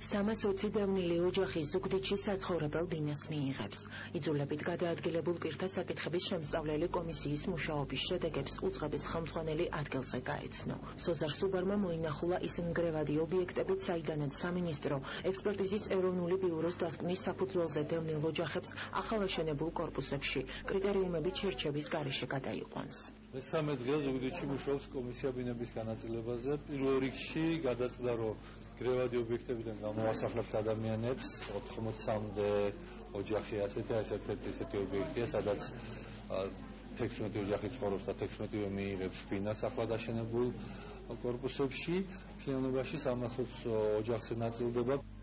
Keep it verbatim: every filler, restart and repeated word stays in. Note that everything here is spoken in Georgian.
სამას ოცი დევნილი ოჯახი ზუგდიდში საცხოვრებელ ბინას მიიღებს. იძულებით გადაადგილებულ პირთა საკითხების შემსწავლელი კომისიის მუშაობის შედეგებს უწყების ხელმძღვანელი ადგილზე გაეცნო. სოზარ სუბარმა მოინახულა ის ნგრევადი ობიექტებით, საიდანაც სამინისტრო ექსპერტიზის ეროვნული ბიუროს დასკვნის საფუძველზე დევნილ ოჯახებს ახალაშენებულ კორპუსებში კრიტერიუმებით შერჩევის გარეშე გადაიყვანს. მესამე დღეს ზუგდიდში მუშაობს კომისია ბინების განაწილებაზე. პირველ რიგში გადაწყდა, რომ ნგრევადი ობიექტებიდან გამოვასახლებთ ადამიანებს ოთხმოცამდე ოჯახი ასეთი, ერთ-ერთი ესეთი ობიექტია, სადაც თექვსმეტი ოჯახი ცხოვრობს და თექვსმეტივე მიიღებს ბინას ახლად აშენებულ კორპუსებში. მთლიანობაში სამას ოცი ოჯახზე ნაწილდება.